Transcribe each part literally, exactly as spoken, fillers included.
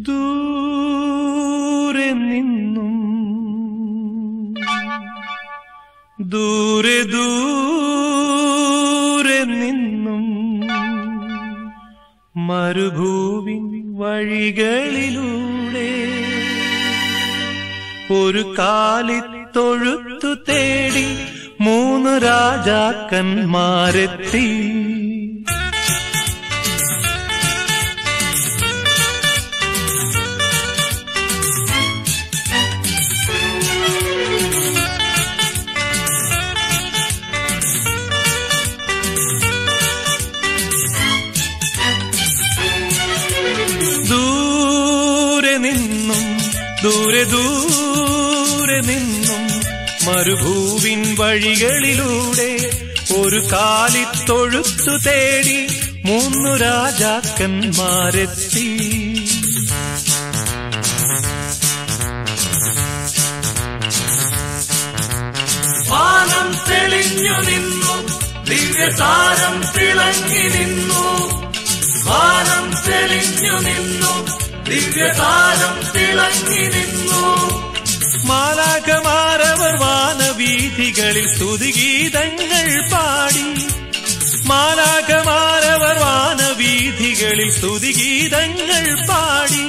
ദൂരെ നിന്നും ദൂരെ ദൂരെ നിന്നും മരുഭൂമി വഴികളിലൂടെ ഒരു കാലിത്തൊഴുത്തു തേടി മൂന്ന് രാജാക്കന്മാരെത്തി. ദൂരെ നിന്നും ദൂരെ ദൂരെ നിന്നും മരുഭൂവിൻ വഴികളിലൂടെ ഒരു കാലിത്തൊഴുത്തു തേടി മൂന്നു രാജാക്കന്മാരെത്തി. വാനം തെളിഞ്ഞു നിന്നു, ദിവ്യതാരം തിളങ്ങി നിന്നു. വാനം തെളിഞ്ഞു നിന്നു, ദിവ്യതാരം തിളങ്ങി നിന്നു. മാലാഖമാരവർ വാനവീഥികളിൽ സ്തുതിഗീതങ്ങൾ പാടി. മാലാഖമാരവർ വാനവീഥികളിൽ സ്തുതിഗീതങ്ങൾ പാടി.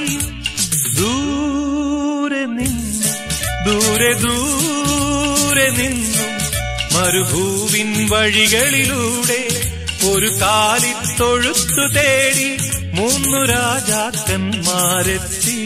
ദൂരെ നിന്നും ദൂരെ ദൂരെ നിന്നും മരുഭൂവിൻ വഴികളിലൂടെ ഒരു കാലിത്തൊഴുത്തു തേടി മൂന്നു രാജാക്കന്മാരെത്തി.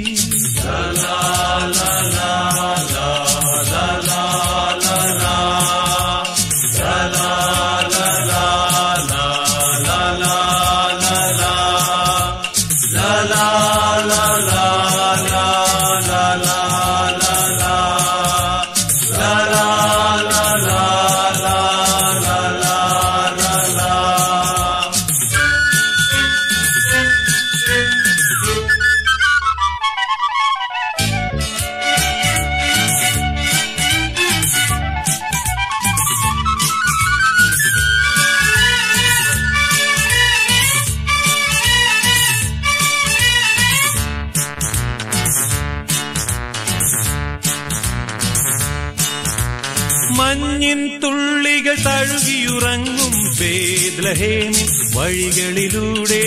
മഞ്ഞിൻ തുള്ളികൾ തഴുകിയുറങ്ങും ബേത്ലഹേമിൻ വഴികളിലൂടെ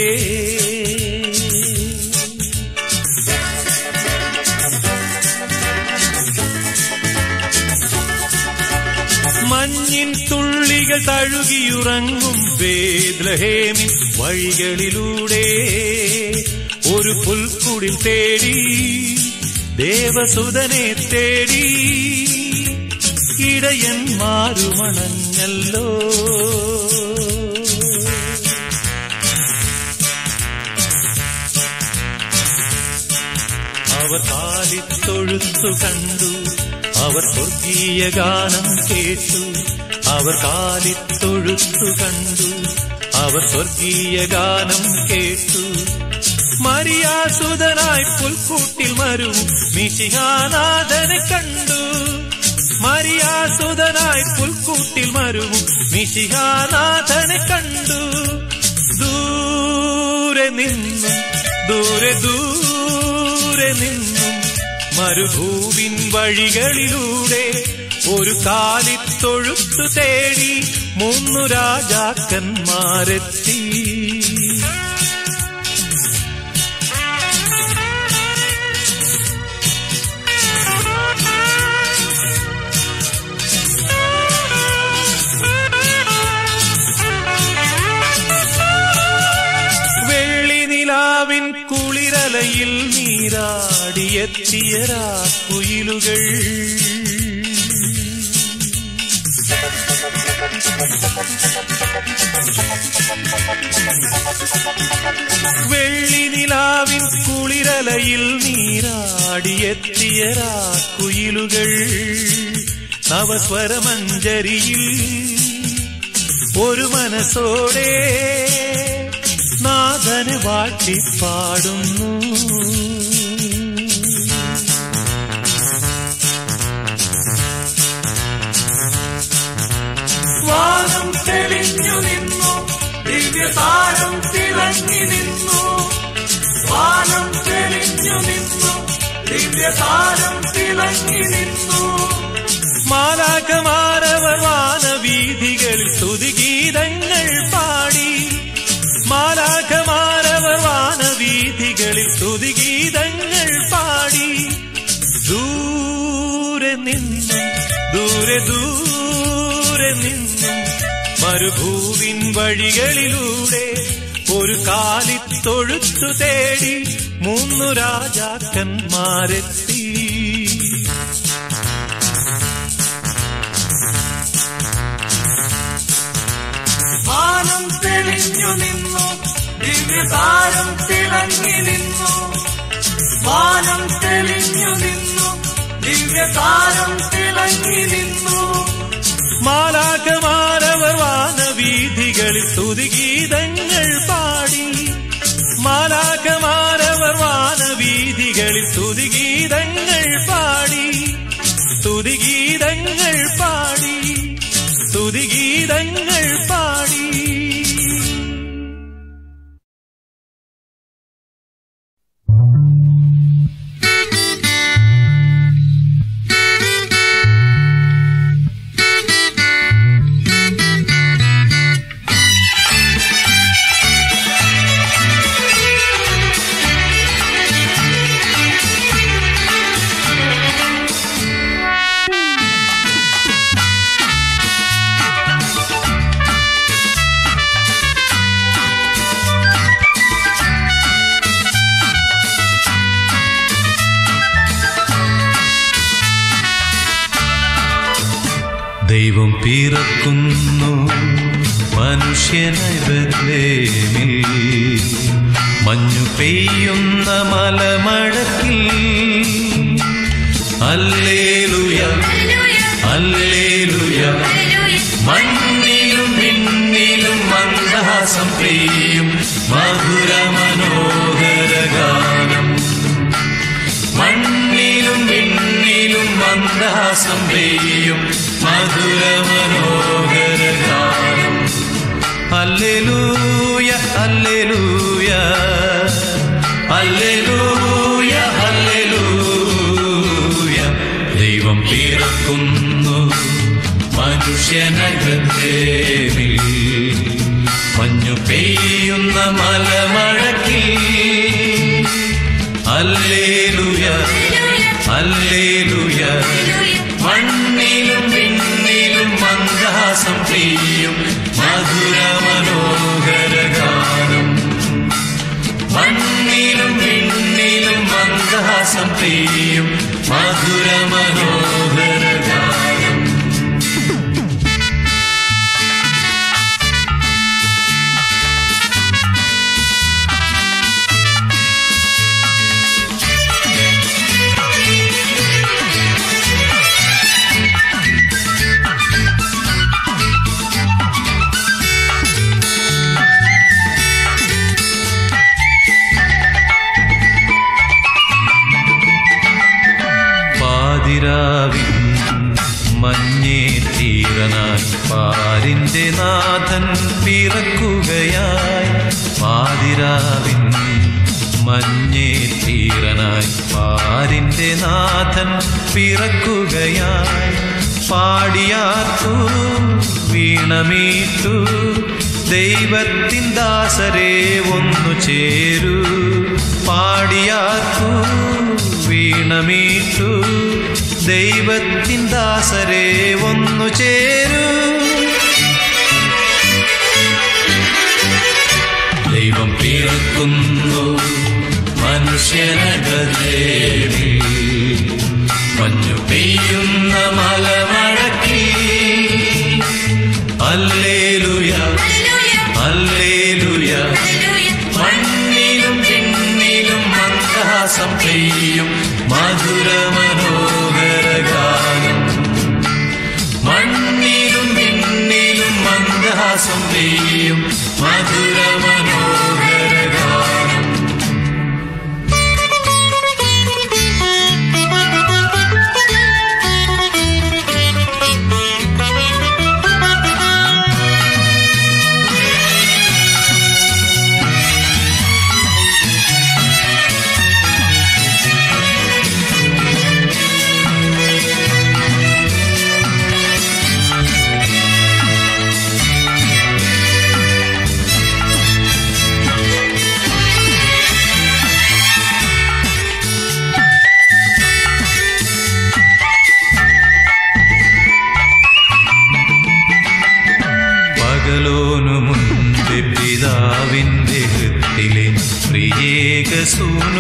മഞ്ഞിൻ തുള്ളികൾ തഴുകിയുറങ്ങും ബേത്ലഹേമിൻ വഴികളിലൂടെ ഒരു പുൽക്കുടിൽ തേടി ദേവസുതനെ തേടി ഇടയന്മാരുമണഞ്ഞല്ലോ. അവർ കാലിത്തൊഴുത്തു കണ്ടു, അവർ സ്വർഗീയ ഗാനം കേട്ടു. അവർ കാലിത്തൊഴുത്തു കണ്ടു, അവർ സ്വർഗീയ ഗാനം കേട്ടു. മരിയാസുതനായി പുൽക്കൂട്ടിൽ മരു മിശിഹാനാഥനെ കണ്ടു. മരിയാസുതനായി പുൽക്കൂട്ടിൽ മരുവും മിശിഹാനാഥനെ കണ്ടു. ദൂരെ നിന്നും ദൂരെ ദൂരെ നിന്നും മരുഭൂവിൻ വഴികളിലൂടെ ഒരു കാലിത്തൊഴുത്തു തേടി മൂന്നു രാജാക്കന്മാരെത്തി. കുളിരലയിൽ നീരാടിയെത്തിയ രാക്കുയിലുകൾ വെള്ളി നിലാവിൻ കുളിരലയിൽ നീരാടിയെത്തിയ രാക്കുയിലുകൾ നവസ്വരമഞ്ജരിയിൽ ഒരു മനസ്സോടെ നാഥനെ വാഴ്ത്തിപ്പാടുന്നു. വാനം തെളിഞ്ഞു നിന്നു, ദിവ്യതാരം തിളങ്ങി നിന്നു. വാനം തെളിഞ്ഞു ദിവ്യതാരം തിളങ്ങി നിന്നു. മാലാഖമാരവർ വാനവീഥികളിൽ സ്തുതിഗീതങ്ങൾ പാടി. മാലാഖമാരവർ വാനവീഥികളിൽ സ്തുതിഗീതങ്ങൾ പാടി. ദൂരെ നിന്നും ദൂരെ ദൂരെ നിന്നും മരുഭൂവിൻ വഴികളിലൂടെ ഒരു കാലിത്തൊഴുത്തു തേടി മൂന്നു രാജാക്കന്മാരെത്തി. വാനം തെളിഞ്ഞു നിന്നു, ദിവ്യതാരം തിളങ്ങി നിന്നു. വാനം തെളിഞ്ഞു നിന്നു, ദിവ്യതാരം തിളങ്ങി നിന്നു. മാലാഖമാരവർ വാനവീഥികളിൽ സ്തുതിഗീതങ്ങൾ പാടി. മാലാഖമാരവർ വാനവീഥികളിൽ സ്തുതിഗീതങ്ങൾ പാടി. സ്തുതിഗീതങ്ങൾ പാടി. സ്തുതിഗീതങ്ങൾ പാടി. ദൈവം പിറക്കുന്നു മനുഷ്യനായി ബേത്ലേഹേമിൽ, മഞ്ഞു പെയ്യുന്ന മലമഴക്കിൽ. Hallelujah hallelujah. മണ്ണിലും വിണ്ണിലും മന്ദഹാസം പെയ്യും മധുര മനോഹര ഗാനം. മണ്ണിലും വിണ്ണിലും മന്ദഹാസം പെയ്യും മധുര മനോഹര ഗാനം. ഹല്ലേലൂയ ഹല്ലേലൂയ ഹല്ലേലൂയ ഹല്ലേലൂയ. ദൈവം പിറക്കുന്നു മനുഷ്യനകത്തേവിൽ, മഞ്ഞു പെയ്യുന്ന മലമഴക്കിൽ. Hallelujah hallelujah. മണ്ണിലും വിണ്ണിലും മന്ദഹാസം പെയ്യും മധുര മനോഹര ഗാനം. മണ്ണിലും വിണ്ണിലും മന്ദഹാസം പെയ്യും മധുര മനോഹര ഗാനം. പാതിരാവിൻ മഞ്ഞേ തീരനായി പാരിന്റെ നാഥൻ പിറക്കുകയായി. പാതിരാവിൻ മഞ്ഞേ തീരനായി പാരിന്റെ നാഥൻ പിറക്കുകയായി. പാടിയാർത്തു വീണമീട്ടു ദൈവത്തിൻ ദാസരെ ഒന്നു ചേരൂ. പാടിയാർത്തു വീണമീട്ടു ദൈവത്തിൻ ദാസരെ ഒന്നു ചേരൂ. ദൈവം പിറക്കുന്നു മനുഷ്യനകത്തേവിൽ, മഞ്ഞു പെയ്യുന്ന മലമഴക്കിൽ. Hallelujah hallelujah. മണ്ണിലും വിണ്ണിലും മന്ദഹാസം പെയ്യും മധുര മനോഹര ഗാനം. മണ്ണിലും വിണ്ണിലും മന്ദഹാസം പെയ്യും മധുര മനോഹര ഗാനം.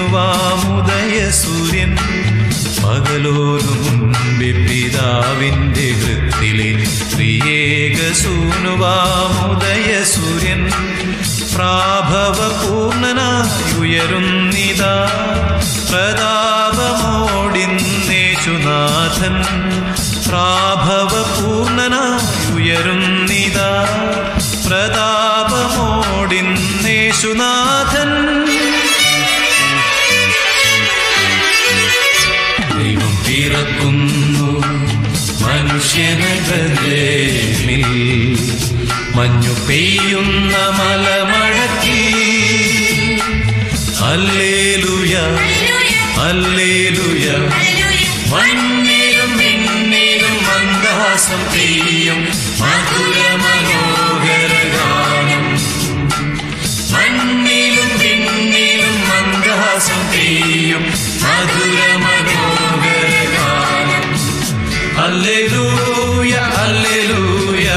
സൂനുവാമുദയ സൂര്യൻ പകലോനു മുൻപേ പിതാവിൻ്റെ ഹൃത്തിലെ ത്രിയേക സൂനുവാമുദയ സൂര്യൻ പ്രാഭവപൂർണനായി ഉയരുന്നിതാ പ്രതാപമോടിന്നേശുനാഥൻ പ്രാഭവപൂർണനായി ഉയരുന്നിതാ പ്രതാപമോടിന്നേശുനാഥൻ ദൈവം പിറക്കുന്നു മനുഷ്യനഗരേമിൽ മഞ്ഞു പെയ്യുന്ന മലമഴക്കി ഹല്ലേലൂയ ഹല്ലേലൂയ മണ്ണിലും വിണ്ണിലും മന്ദഹാസം പെയ്യും മധുര മനോഹര ഗാനം മണ്ണിലും വിണ്ണിലും മന്ദഹാസം പെയ്യും മധുര മനോഹര ഗാനം ഹല്ലേലൂയ ഹല്ലേലൂയ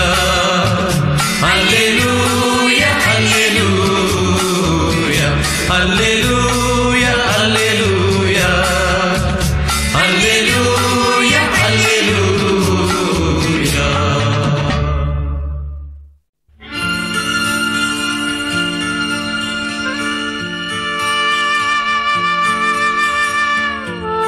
ഹല്ലേലൂയ ഹല്ലേലൂയ ഹല്ലേലൂയ ഹല്ലേലൂയ ഹല്ലേലൂയ ഹല്ലേലൂയ. ആ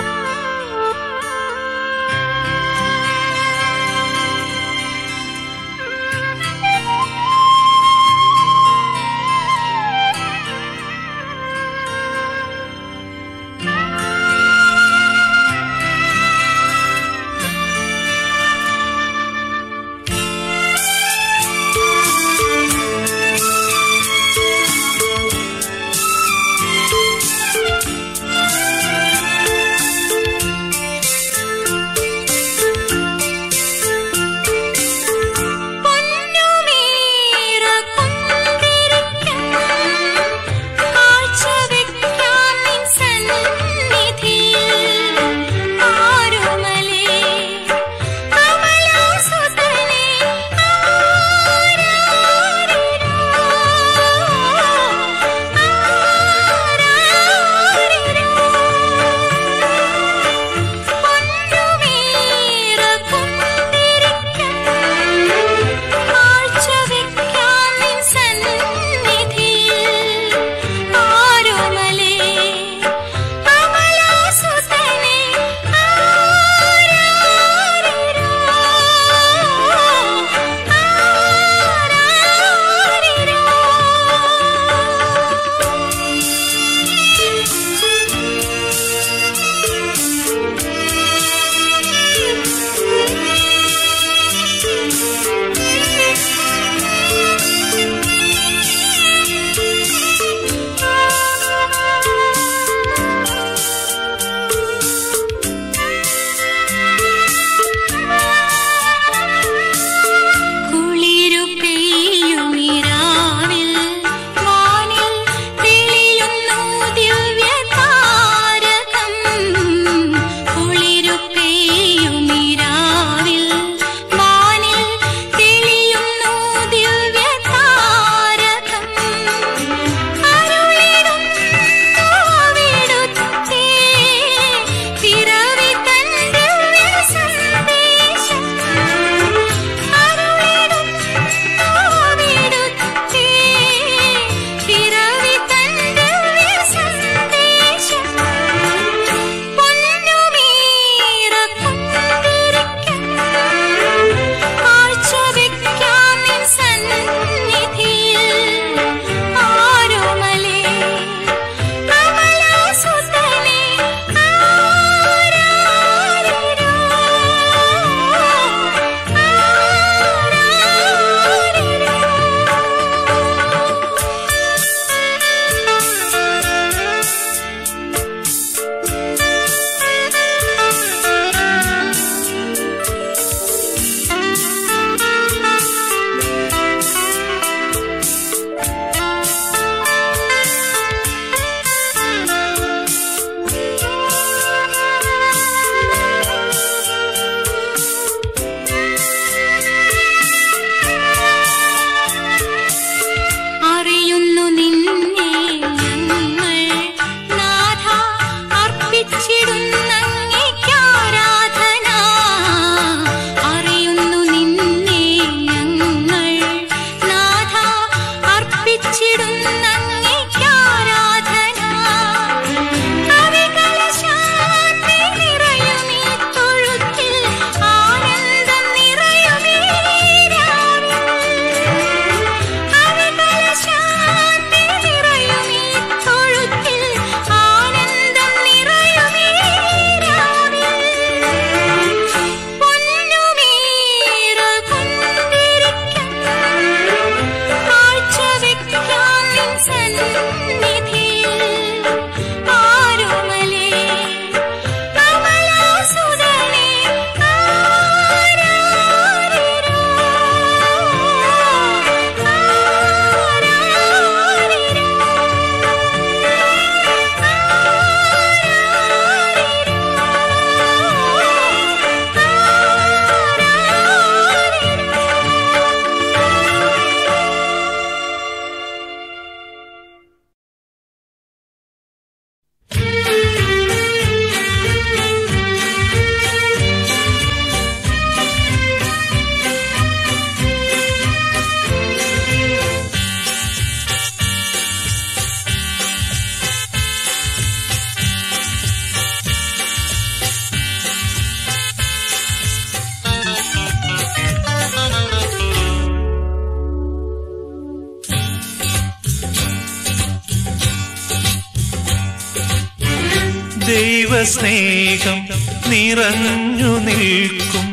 ദൈവസ്നേഹം നിറഞ്ഞു നിൽക്കും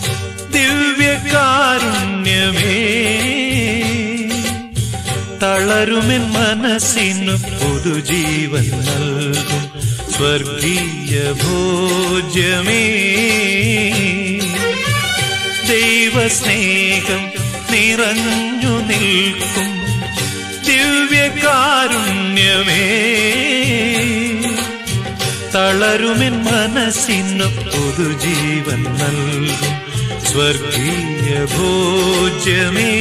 ദിവ്യകാരുണ്യമേ, തളരുമെൻ മനസ്സിനു പുതുജീവൻ നൽകും സ്വർഗീയ ഭോജ്യമേ. ദൈവസ്നേഹം നിറഞ്ഞു നിൽക്കും ദിവ്യകാരുണ്യമേ, തളരുമെൻ മനസ്സിനു പുതുജീവൻ നൽകും സ്വർഗീയ ഭോജ്യമേ.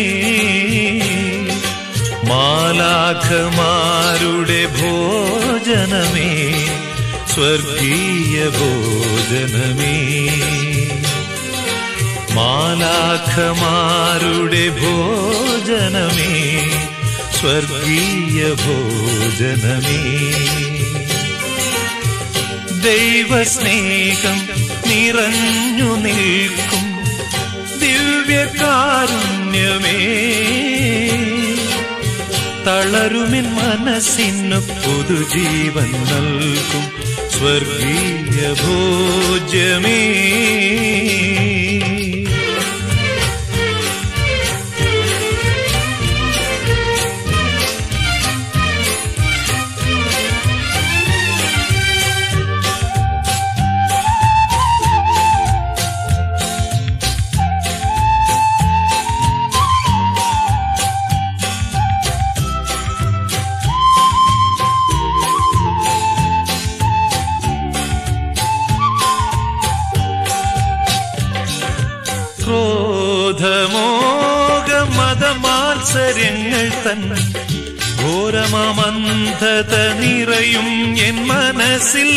മാലാഖമാരുടെ ഭോജനമേ, സ്വർഗീയ ഭോജനമേ. മാലാഖമാരുടെ ഭോജനമേ, സ്വർഗീയ ഭോജനമേ. ദൈവസ്നേഹം നിറഞ്ഞു നിൽക്കും ദിവ്യകാരുണ്യമേ, തളരുമെൻ മനസ്സിനു പുതുജീവൻ നൽകും സ്വർഗീയ ഭോജ്യമേ. ക്രോധമോഹമതമാത്സര്യങ്ങൾ തൻ ഘോരമമന്ധത നിറയും എൻ മനസ്സിൽ.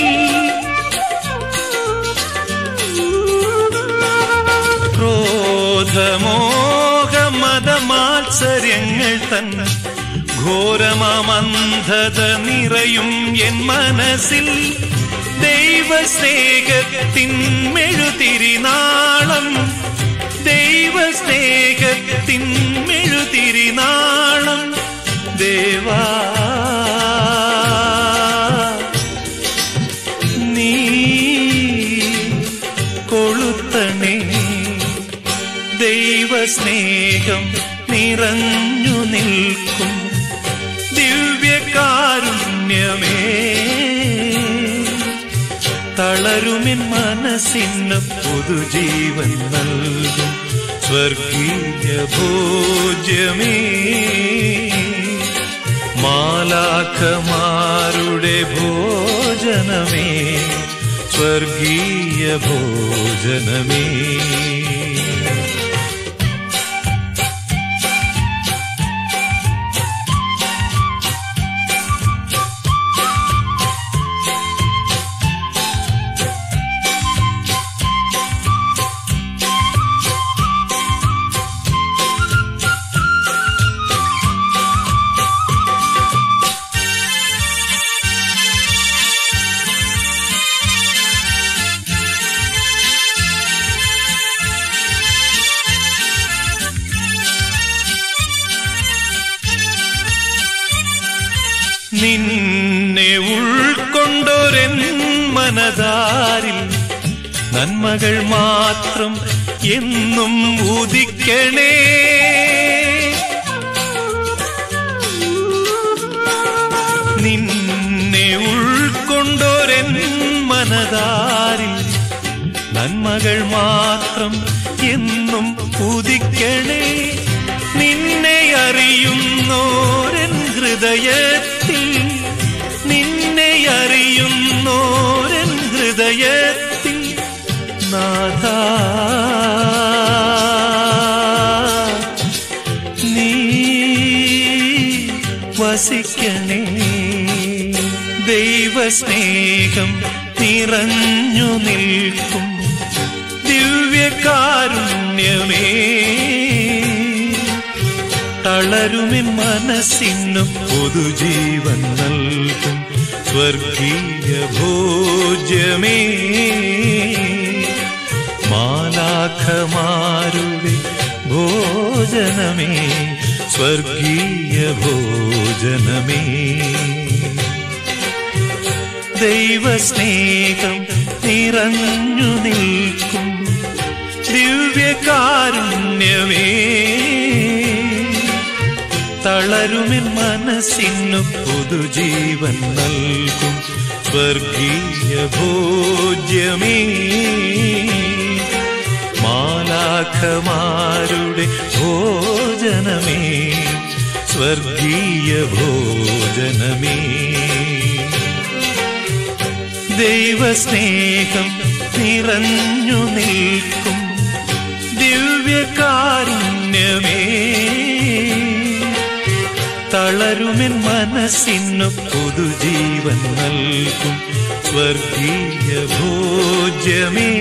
ക്രോധമോഹമതമാത്സര്യങ്ങൾ തൻ ഘോരമമന്ധത നിറയും എൻ മനസ്സിൽ. ദൈവസ്നേഹത്തിൻ മെഴുതിരിനാളം, ദൈവസ്നേഹത്തിൻ മെഴുതിരിനാളം ദേവാ നീ കൊളുത്തണേ. ദൈവസ്നേഹം നിറഞ്ഞു നിൽക്കും ദിവ്യകാരുണ്യമേ, തളരുമെൻ മനസ്സിന് പുതുജീവൻ നൽകും സ്വർഗീയ ഭോജ്യമേ. മാലാഖമാരുടെ ഭോജനമേ, സ്വർഗീയ ഭോജനമേ. നിന്നെ ഉൾക്കൊണ്ടൊരെൻ മനതാരിൽ നന്മകൾ മാത്രം എന്നും ഉദിക്കണേ. നിന്നെ ഉൾക്കൊണ്ടൊരെൻ മനതാരിൽ നന്മകൾ മാത്രം എന്നും ഉദിക്കണേ. നിന്നെ അറിയുന്നോരൻ ഹൃദയത്തിൽ, നിന്നെ അറിയുന്നോരൻ ഹൃദയത്തിൽ നാഥാ നീ വസിക്കണേ. ദൈവസ്നേഹം നിറഞ്ഞു നിൽക്കും ദിവ്യകാരുണ്യമേ, തളരുമെൻ മനസ്സിനു പുതുജീവൻ നൽകും സ്വർഗീയ ഭോജ്യമേ. മാലാഖമാരുടെ ഭോജനമേ, സ്വർഗീയ ഭോജനമേ. ദൈവസ്നേഹം നിറഞ്ഞു നിൽക്കും ദിവ്യകാരുണ്യമേ, തളരുമെൻ മനസ്സിനു പുതുജീവൻ നൽകും സ്വർഗീയ ഭോജ്യമേ. മാലാഖമാരുടെ ഭോജനമേ, സ്വർഗീയ ഭോജനമേ. ദൈവസ്നേഹം നിറഞ്ഞു നിൽക്കും ദിവ്യകാരുണ്യമേ, തളരുമെൻ മനസ്സിനു പുതുജീവൻ നൽകും സ്വർഗീയ ഭോജ്യമേ.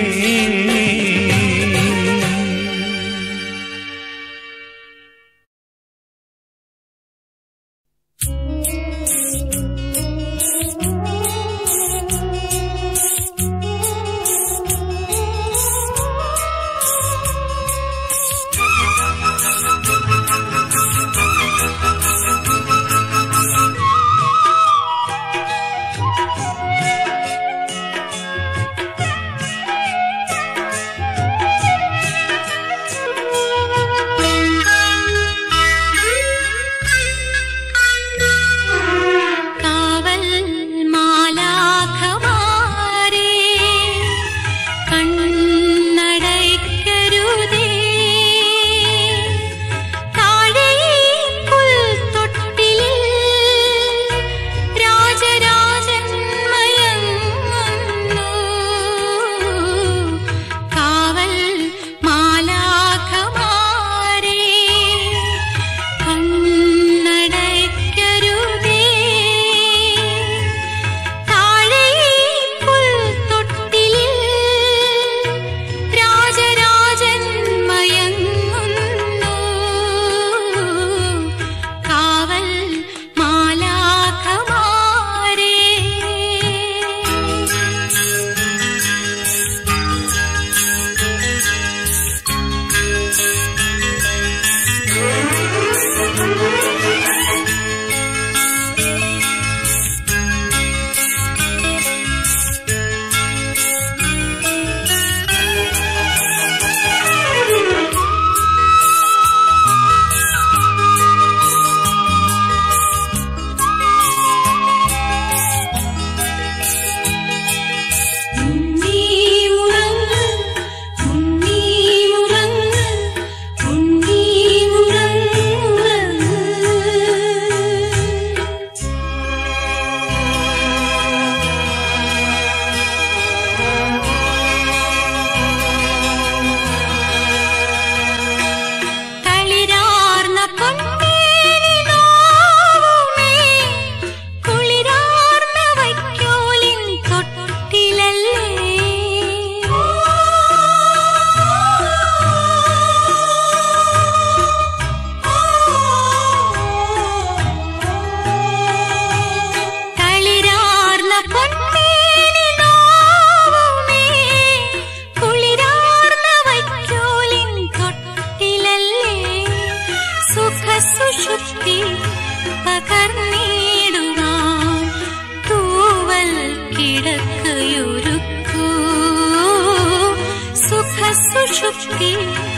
സുഷുപ്തി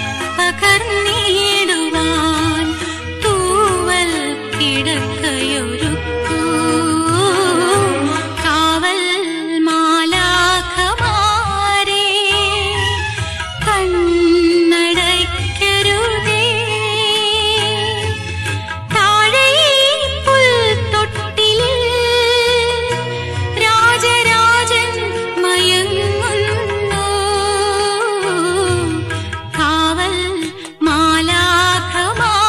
പകർന്നിടുവാൻ തൂവൽ കിടക്കയൊരുക്കൂ കാവൽ മാലാഖമാരേ കണ്ണടയ്ക്കരുതേ താഴെ പുൽത്തൊട്ടിലിൽ രാജരാജൻ മയങ്ങുന്നു കാവൽ മാലാഖമാരേ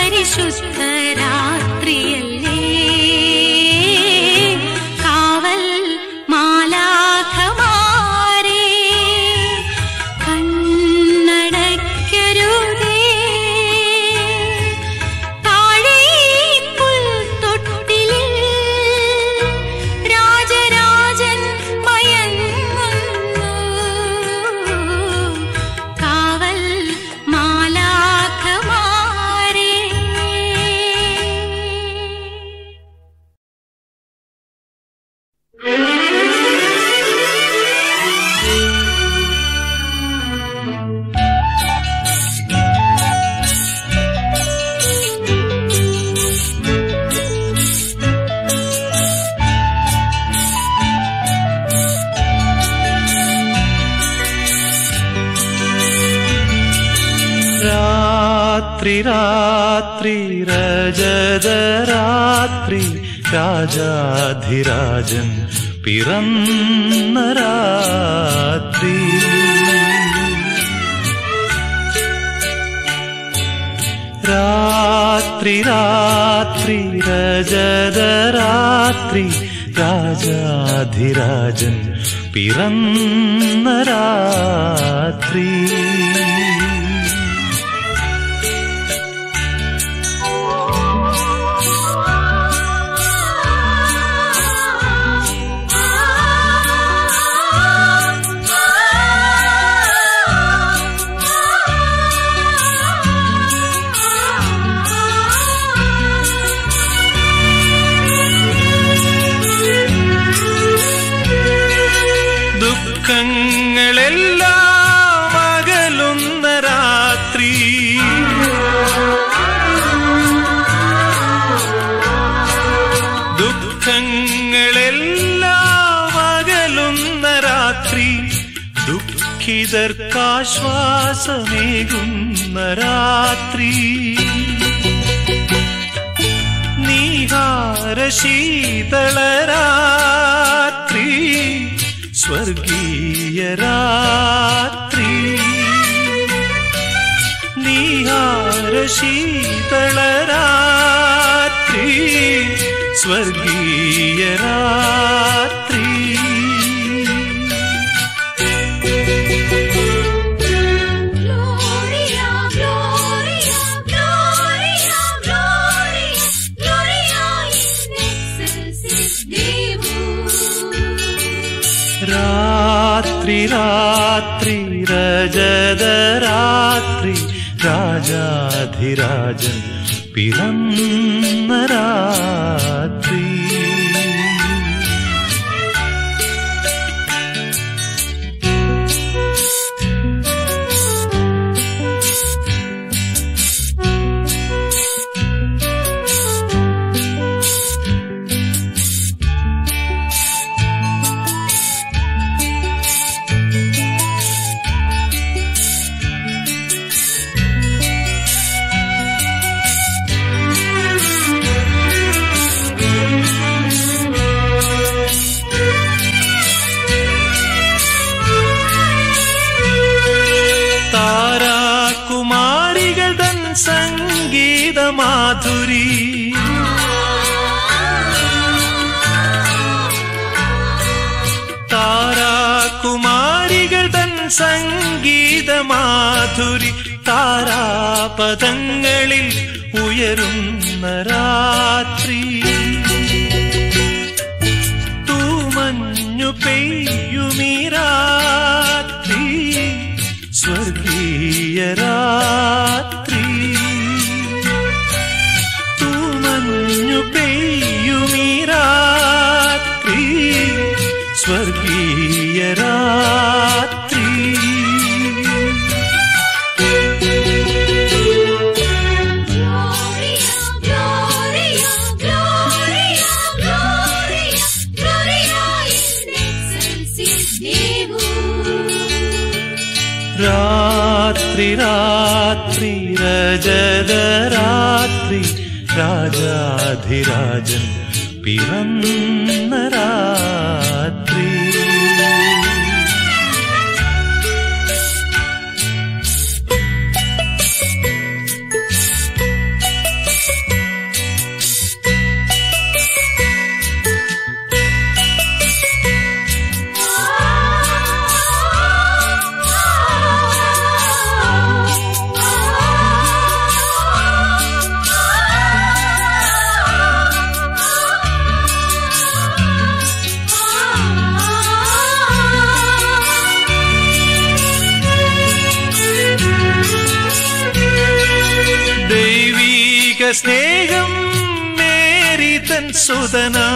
പരിശുദ്ധ രാത്രിയല്ലേ കാവൽ മാലാഖമാരേ കണ്ണടയ്ക്കരുതേ താഴെ പുൽത്തൊട്ടിലിൽ രാജരാജൻ മയങ്ങുന്നു കാവൽ മാലാഖമാരേ. രാത്രി രാത്രി രജതരാത്രി രാജാധിരാജൻ പിറന്ന രാത്രി രാത്രി രാത്രി രജതരാത്രി രാജാധിരാജൻ പിറന്ന രാത്രി ദുഃഖങ്ങളെല്ലാം അകലുന്ന രാത്രി ദുഃഖങ്ങളെല്ലാം അകലുന്ന രാത്രി ദുഃഖിതർക്കാശ്വാസമേകുന്ന രാത്രി നീഹാരശീതളരാത്രി സ്വർഗീയ രാത്രി നീഹാരശീതളരാത്രി സ്വർഗീയ രാത്രി Gloria, Gloria, Gloria, Gloria, Gloria in excelsis Deo. രാത്രി രാത്രി രജതരാത്രി രാജാധിരാജൻ പിറന്ന രാത്രി താരാകുമാരികൾ തൻ സംഗീതമാധുരി താരാകുമാരികൾ തൻ സംഗീതമാധുരി താരാപദങ്ങളിൽ ഉയരുന്ന രാത്രി തൂമഞ്ഞു പെയ്യുമീ രാത്രി സ്വർഗീയ രാത്രി തൂമഞ്ഞു പെയ്യുമീ രാത്രി സ്വർഗീയ രാത്രി Gloria, Gloria, Gloria, Gloria, Gloria in excelsis Deo. രാത്രി രാത്രി രജതരാത്രി രാജാധിരാജൻ പിറന്ന രാത്രി സ്നേഹം മേരി തൻ സുതനാ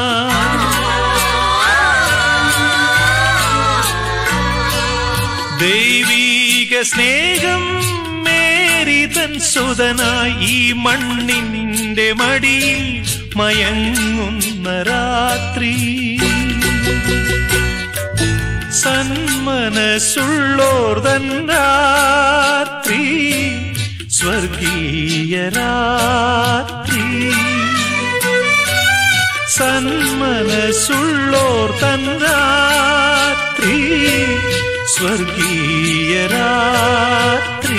ദൈവീക സ്നേഹം മേരി തൻ സുതനായി ഈ മണ്ണിന്റെ മടിയിൽ മയങ്ങുന്ന രാത്രി സന്മനസ്സുള്ളോർ തൻ രാത്രി സ്വർഗീയ രാത്രി സന്മനസ്സുള്ളോർ തൻ രാത്രി സ്വർഗീയ രാത്രി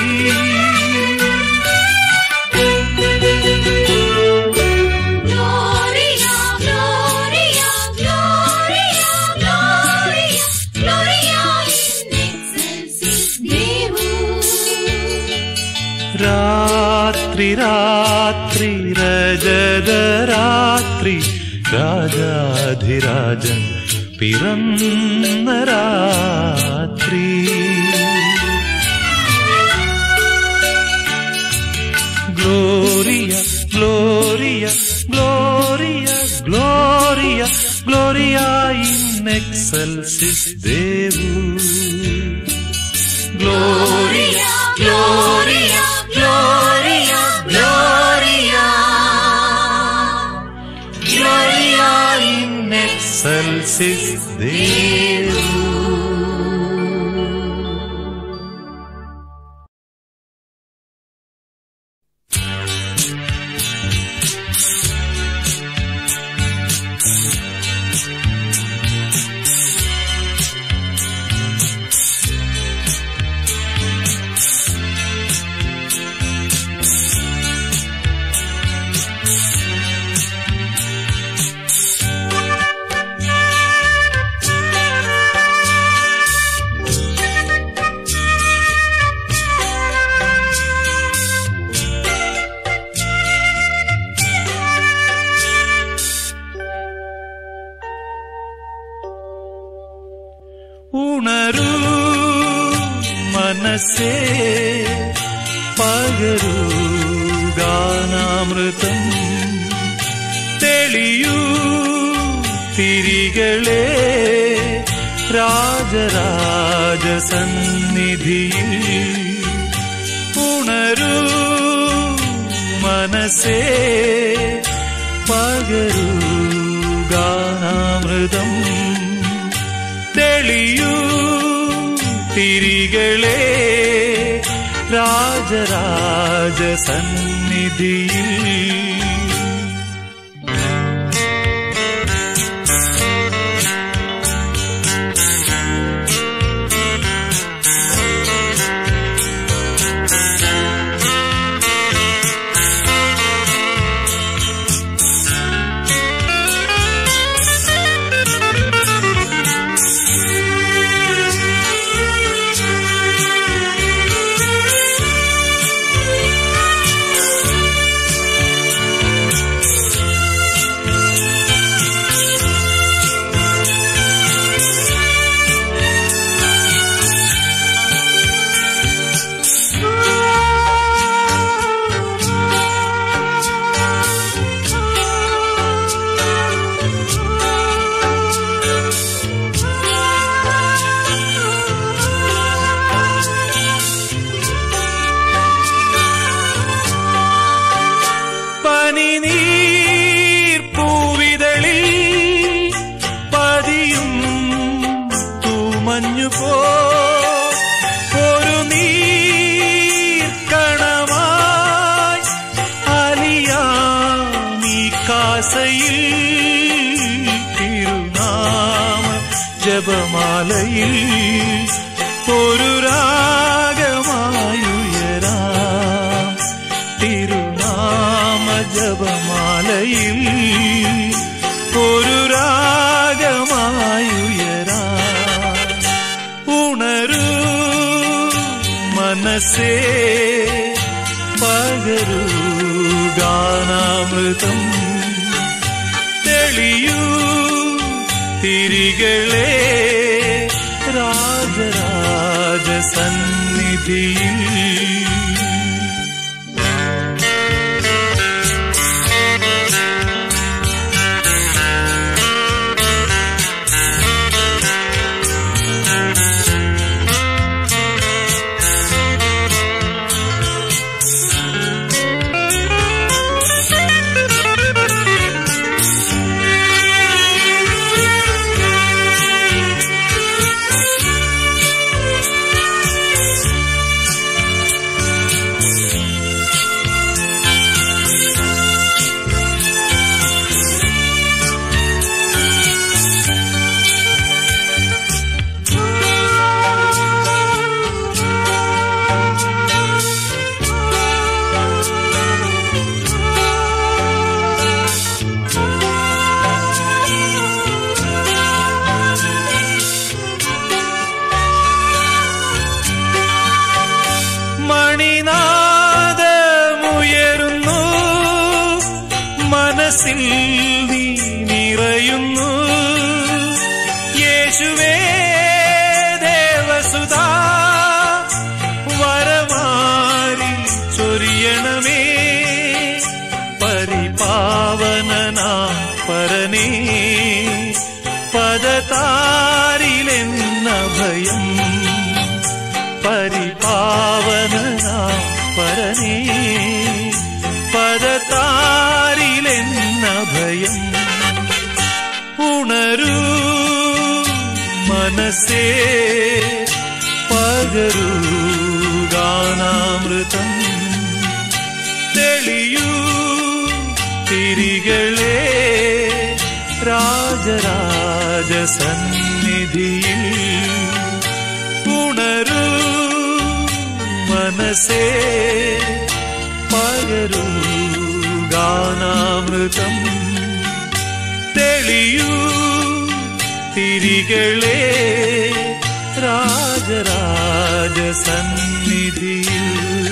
രാത്രി രാത്രി രജത രാത്രി രാജാധിരാജൻ പിറന്ന രാത്രി ഗ്ലോറിയ ഗ്ലോറിയ ഗ്ലോറിയ ഗ്ലോറിയ ഗ്ലോറിയ ഇൻ എക്സൽസിസ് ദേവൂസ് ഗ്ലോറിയ ഗ്ലോറിയ ഗ്ലോറിയ ഗ്ലോറിയ ഗ്ലോറിയ ഇൻ എക്സൽസിസ് ദേവൂസ്. ഉണരൂ മനസ്സേ പകരൂ ഗാനാമൃതം തെളിയൂ തിരികളെ രാജരാജ സന്നിധിയിൽ ഉണരൂ മനസ്സേ പകരൂ ഗാനാമൃതം തെളിയൂ തിരികളെ രാജരാജ സന്നിധിയിൽ ജപമാലയിൽ ഒരു രാഗമായുയരാം തിരുനാമ ജപമാലയിൽ ഒരു രാഗമായുയരാം ഉണരൂ മനസ്സേ പകരൂ ഗാനാമൃതം തെളിയൂ തിരികളെ രാജരാജ സന്നിധിയിൽ മനസ്സിൽ നീ നിറയുന്നു യേശുവേ ദേവസുതാ വരമാരി ചൊരിയണമേ പരിപാവനനാം പരനേ പദതാരിലെന്ന ഭയം പരിപാവനനാം പരനേ പദതാരിലെന്ന ഭയം ഉണരൂ മനസ്സേ പകരൂ ഗാനാമൃതം തെളിയൂ തിരികളെ രാജരാജ സന്നിധിയിൽ ഉണരൂ മനസ്സേ പകരൂ ഗാനാമൃതം തെളിയൂ തിരികളെ രാജരാജ സന്നിധിയിൽ.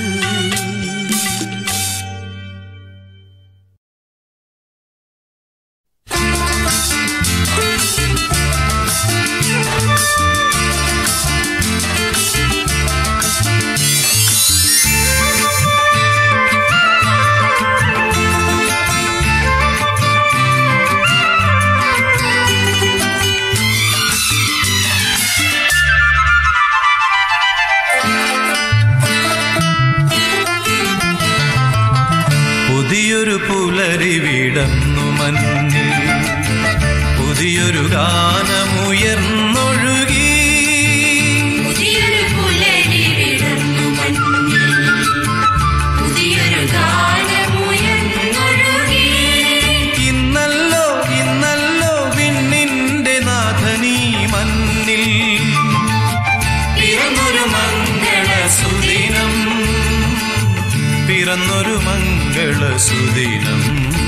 പുതിയൊരു പുലരി വിടന്നു മഞ്ഞിൽ പുതിയൊരു ഗാനമുയർന്നൊഴുകി പുതിയൊരു പുലരി വിടന്നു മഞ്ഞിൽ പുതിയൊരു ഗാനമുയർന്നൊഴുകി ഇന്നല്ലോ ഇന്നല്ലോ വിണ്ണിന്റെ നാഥനീ മണ്ണിൽ പിറന്നൊരു മംഗളസുദിനം പിറന്നൊരു മംഗളസുദിനം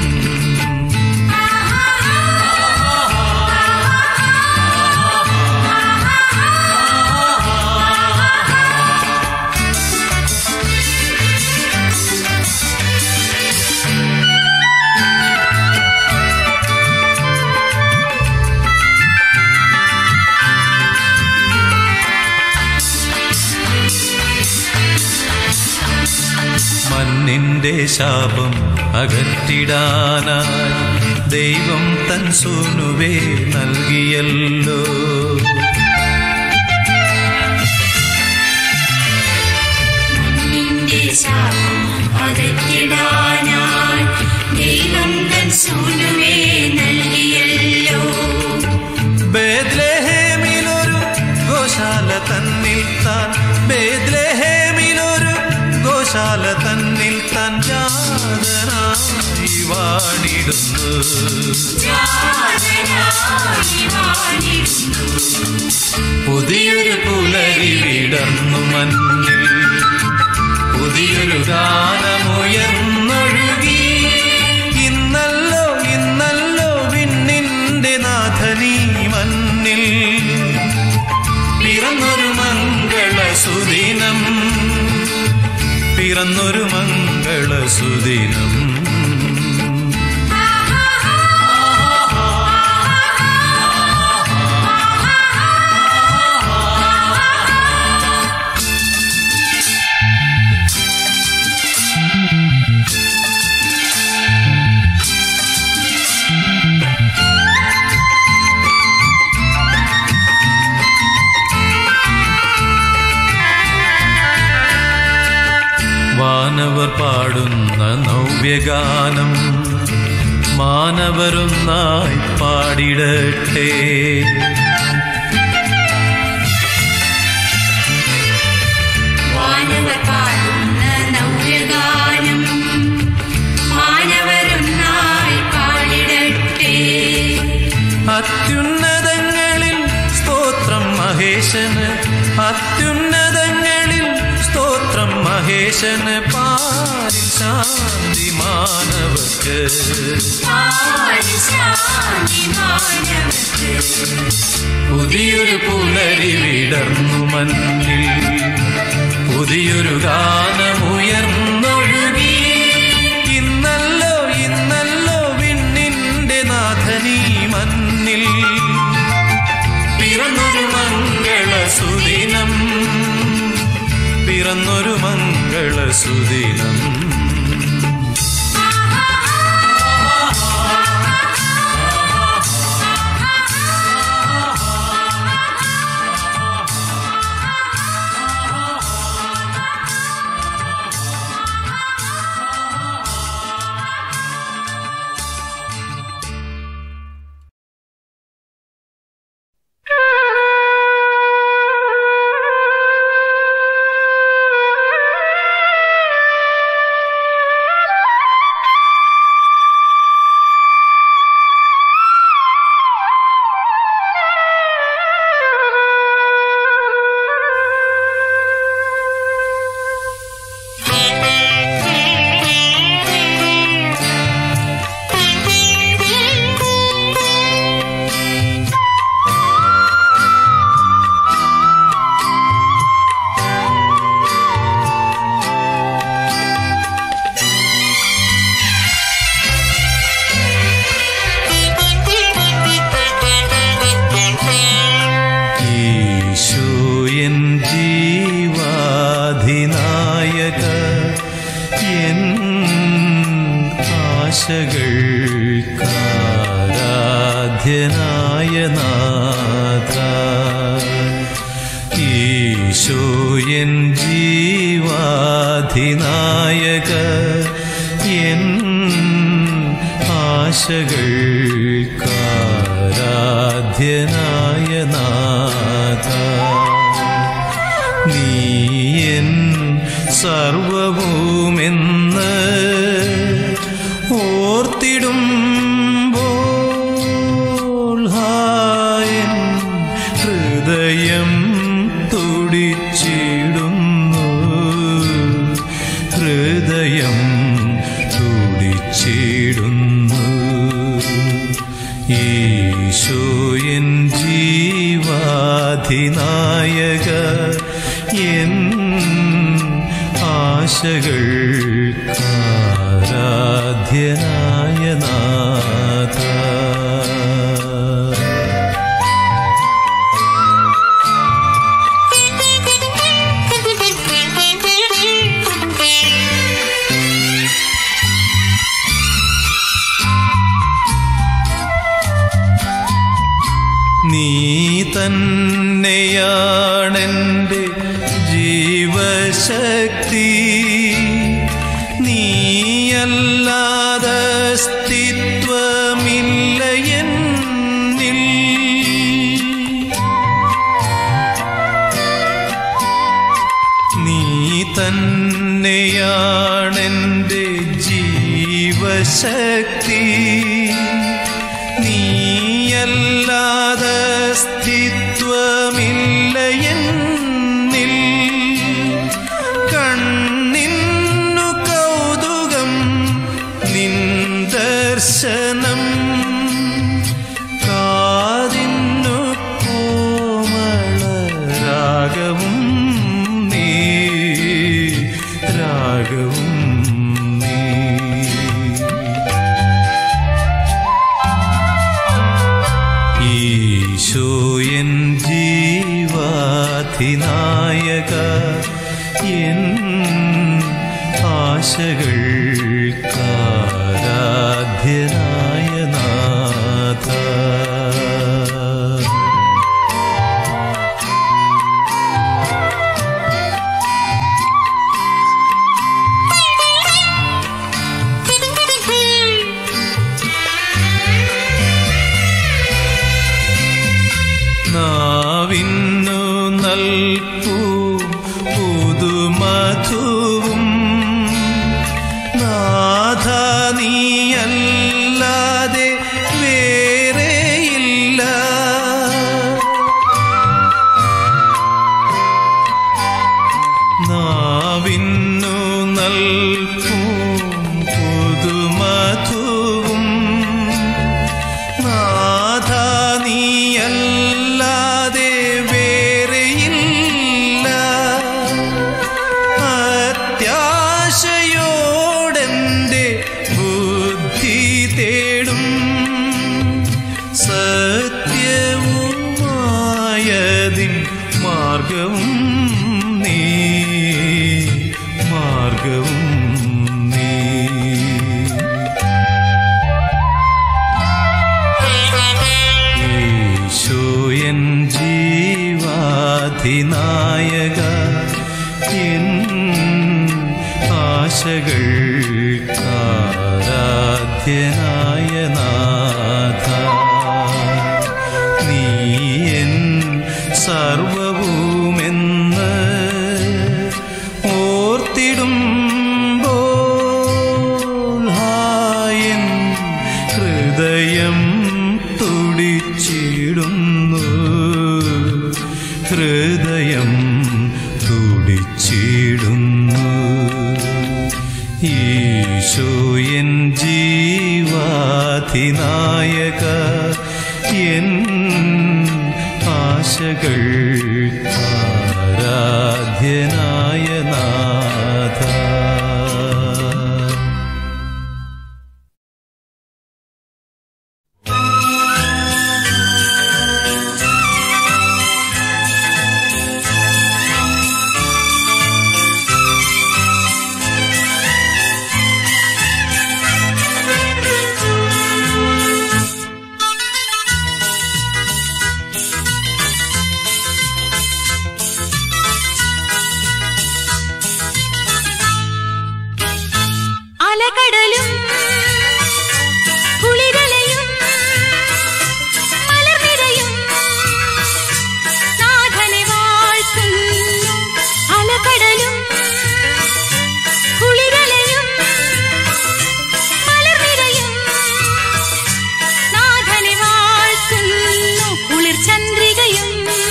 മണ്ണിന്റെ ശാപം അകറ്റിടാനായി ദൈവം തൻ സൂനുവേ നൽകിയല്ലോ മണ്ണിന്റെ ശാപം അകറ്റിടാനായി ദൈവം തൻ സൂനുവേ നൽകിയല്ലോ ബേത്ലഹേമിലൊരു ഗോശാല തന്നിൽ താൻ ബേത്ലഹേമിലൊരു ഗോശാല തന്നിൽ താൻ ജാതനായി വാണിടുന്നു പുതിയൊരു പുലരി വിടർന്നു മഞ്ഞിൽ പുതിയൊരു ഗാനമുയർന്നൊഴുകി ഇന്നല്ലോ ഇന്നല്ലോ വിണ്ണിന്റെ നാഥനീ മണ്ണിൽ പിറന്നൊരു മംഗളസുദിനം പിറന്നൊരു മംഗളസുദിനം വാനവർ പാടുന്ന നവ്യഗാനം മാനവരൊന്നായി പാടിടട്ടെ വാനവർ പാടുന്ന നവ്യഗാനം മാനവരൊന്നായി പാടിടട്ടെ അത്യുന്നതങ്ങളിൽ സ്തോത്രം മഹേശന് അത്യുന്നതങ്ങളിൽ സ്തോത്രം മഹേശന് പാരിൽ ശാന്തി മാനവർക്ക് പുതിയൊരു പുലരി വിടർന്നു മഞ്ഞിൽ പുതിയൊരു ഗാനമുയർന്നൊഴുകി ഇന്നല്ലോ ഇന്നല്ലോ വിണ്ണി സുദിനം. ആശകൾക്കാരാധ്യനായ നാഥ, ഈശോയൻ ജീവാധിനായക, എൻ ആശകൾക്കാരാധ്യനായ നാഥ, നീയൻ സർവവുമെന്ന് ഓർത്തിടുമ്പോൾ ഹായൻ ഹൃദയം തുടിച്ചിടുന്നു, ഹൃദയം തുടിച്ചിടുന്നു. ഈശോയൻ ജീവാധിനായക, എൻ ആശകൾക്കാരാധ്യനായ നാഥ. നീ തന്നെയാണെൻ്റെ ജീവശക്തി, നീയല്ലാതെ അസ്തിത്വമില്ല എന്നിൽ. നീ തന്നെയാണെൻ്റെ ജീവശക്തി, നീയല്ലാതെ അസ്തിത്വമില്ല എന്നിൽ. കണ്ണിന്നു കൗതുകം നിൻ ദർശനം, കാതിന്നു കോമള രാഗവും നീ, രാഗവും നീ. ഈശോയൻ ജീവാധിനായക, എൻ ആശകൾക്കാരാധ്യനായ നാഥ. നാവിന്നു നൽകൂ പുതുമധുവും, ജീവാധിനായക എൻ ആശകൾക്കാരാധ്യനായ നാഥ നീ എൻ സർവവുമെന്ന് ഓർത്തിടുമ്പോൾ ഹായൻ ഹൃദയം തുടിച്ചിടുന്നു ഹൃദയം തുടിച്ചിടുന്നു ഈശോ എൻ ജീവാധിനായക എൻ ആശകൾക്കാരാധ്യനായ നാഥ. അലകടലും കുളിരലയും മലർനിരയും നാഥനെ വാഴ്ത്തുന്നു. അലകടലും കുളിരലയും മലർനിരയും നാഥനെ വാഴ്ത്തുന്നു. കുളിർചന്ദ്രികയും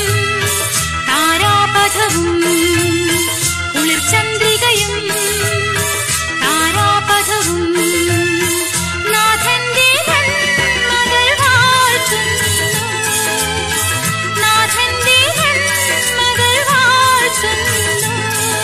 താരാപഥവും കുളിർചന്ദ്രികയും നാഥന്റെ നന്മകൾ വാഴ്ത്തുന്നു. നാഥന്റെ നന്മകൾ വാഴ്ത്തുന്നു.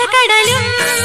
അലകടലും